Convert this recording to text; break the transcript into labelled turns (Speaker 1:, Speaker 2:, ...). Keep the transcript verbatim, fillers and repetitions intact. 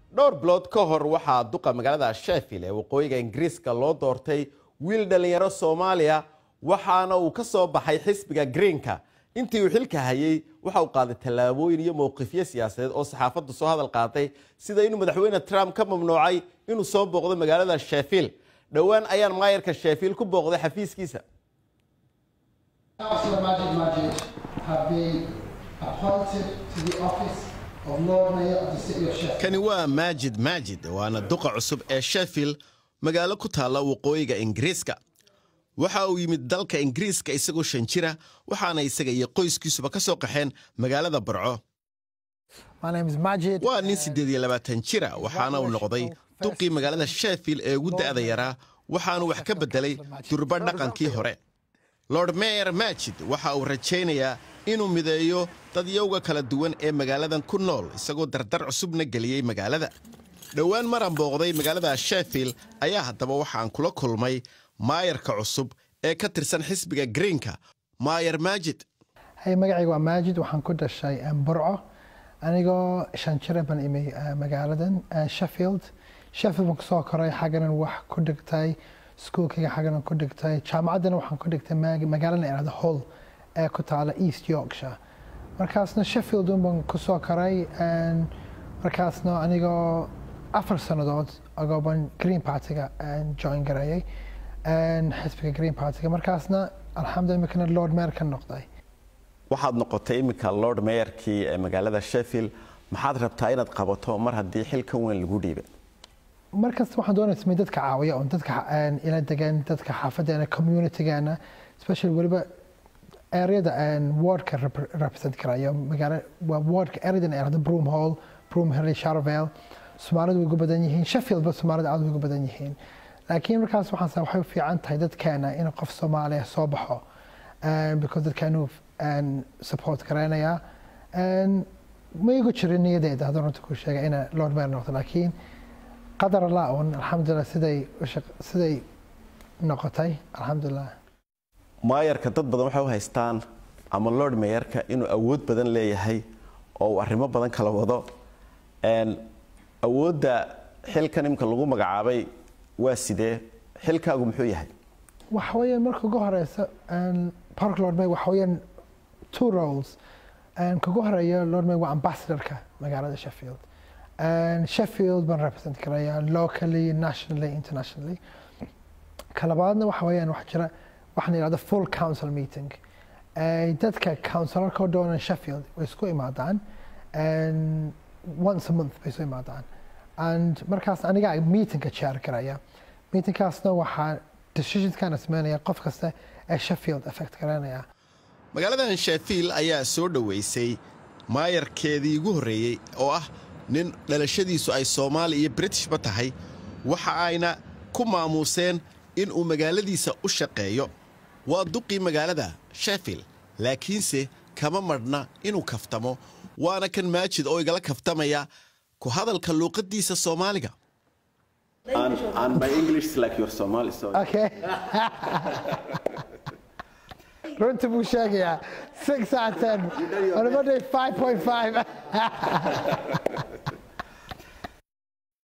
Speaker 1: dhowr bilood ka hor waxaa duqa magaalada Sheffield ee waqooyiga Ingiriiska loo doortay wiil dhalinyaro Soomaaliya waxaana uu ka soo baxay xisbiga Greenka intii uu xilka hayay waxa uu qaaday tallaabooyin iyo mowqifyo siyaasadeed oo saxaafaddu soo hadal qaatay sida inuu madaxweyne Trump ka mamnuucay inuu soo booqdo magaalada Sheffield dhawaan ayaan maayarka Sheffield ku booqday xafiiskiisa kani waa Majid Majid waana duqa cusub ee Sheffield magaalo ku taala waqooyiga Ingiriiska waxa uu yimid dalka Ingiriiska isagoo shan jira waxaana isaga iyo qoyskiisuba ka soo qaxeen magaalada Burco
Speaker 2: My name is Majid
Speaker 1: waa nin sideed iyo labaatan jira waxaana uu noqday duqii magaalada Sheffield ee ugu da'da yaraa waxaanu wax ka bedelay durba dhaqankii hore Lord Mayor Majid waxa uu rajaynayaa inuu mideeyo dad yowga kala duwan ee magaaladan ku nool isagoo dardar cusubna geliyay magaalada dhawaan maran booqday magaalada Sheffield ayaa haddaba waxaan kula kulmay maayarka cusub ee ka tirsan xisbiga Greenka Mayor Majid
Speaker 2: hay magacaygu waa Majid waxaan ku dhashay Burco anigoo shan jir baan imay magaaladan Sheffield Sheffield ma soo koray xaganan wax ku dhigtay iskuulkayga xaganan ku dhigtay jaamacadana waxaan ku dhigtay magaalada Earth Hall ee ku taala East Yorkshire markaasna Sheffield baan ku soo koray markaasna anigoo afar sanadood ago baan Green Party-ga join gareeyay xisbiga Green Party-ga markaasna alxamdulillah kana Lord Mayor ka noqday
Speaker 1: waxaad noqotay imika Lord Mayor-kii ee magaalada Sheffield maxaad rabtaa inaad qabato mar haddii xilka weyn lagu dhiibay
Speaker 2: markaas waxaan doonayaa dadka caawiya oo dadka ila degan dadka xaafadeena community-gaana especially waliba area-da ward-ka represent karaya magaalada waa ward-ka area-dan ee Broom Hall Broom Hill Sharvale Soomaalidu way ugu badan yihiin Sheffield ba Soomaalidu aad ugu badan yihiin laakiin markaas waxaan saa waxay fiican tahay dadkeena in qof Soomaali ah soo baxo because dadkeenu support kareynaya ma igu jirin niyadeeda haddaan runta ku sheegay in Lord Mayor noqdo laakiin qadar Allah oo alxamdulillah siday siday noqotay alxamdulillah
Speaker 1: maayarka dad badan waxay u haystaan ama Lord Mayor-ka inuu awood badan leeyahay oo arrimo badan kala wado een awoodda xilkan imka lagu magacaabay waa sidee xilkaagu muxuu yahay
Speaker 2: waxa weeyaan marka ugu horeysa Park Lord Mayor waxa weeyaan two roles and kagu horeeya Lord Mayor waa ambassador-ka magaalada Sheffield and Sheffield baan represent karaya locally nationally internationally kalabaadna waxa weeyaan wax jira waxaan yiraahdaa full council meeting ay dadka councilor-ka doona Sheffield way isku imaadaan and once a month bay isku imaadaan and markaas aniga meeting-ka chair karaya meeting-kaasna waxaa decisions-kana sameynaya qof kasta ee Sheffield affect karanaya
Speaker 1: magaaladan Sheffield ayaa soo dhaweysay maayarkeedii ugu horeeyay oo ah nin dhalashadiisu ay Soomaali iyo British ba tahay waxa ayna ku maamuseen in uu magaaladiisa u shaqeeyo waa duqii magaalada Sheffield laakiinse kama marna inuu kaftamo waana kan Majid oo igala kaftamaya ku hadalka luqadiisa Soomaaliga and, and my English is like your Somali so
Speaker 2: okay runta buu sheegayaa six out of ten on a Monday five point five